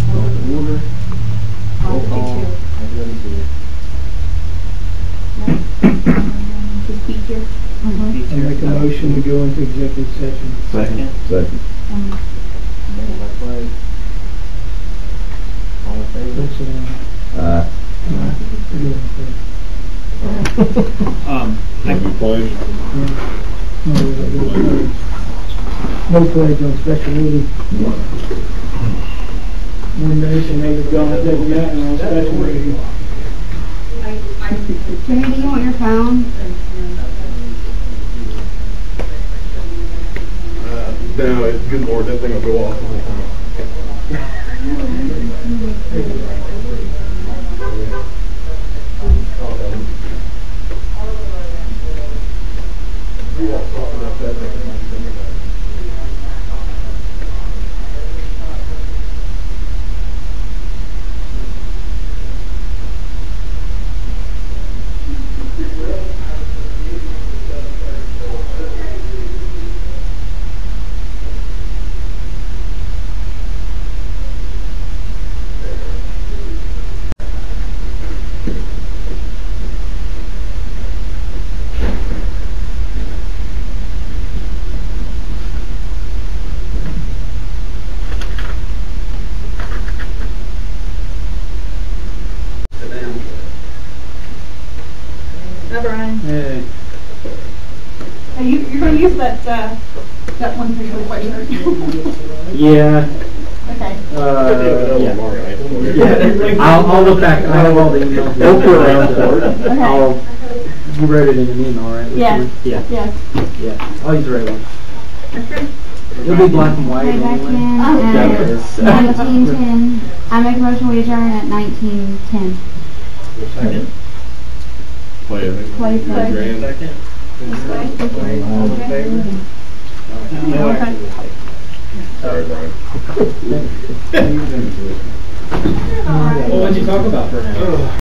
Order. Roll call. Just speak here. I make a motion to go into executive session. Second. Second. Second by Clay. All in favor? Don't sit down. Thank you, Clay. No pledge on special meeting. One nation under God, that united on special meeting. Jimmy, do you want your phone? No, good Lord, that thing will go off. Hi, Brian. Hey. Hey, you're going to use that one for your question. Yeah. Okay. Yeah. I'll look back. I have all the emails. Don't feel around for it. Okay. You wrote it in an email, right? Yes. Yeah. Yes. Yeah. I'll use the right one. Okay. It'll be black and white Right back anyway. in at 1910. I make a motion we adjourn at 1910. Second. Clay, I think. Clay. Grand. Second. All in favor? Okay. Sorry, Brian. Well, what'd you talk about for an hour?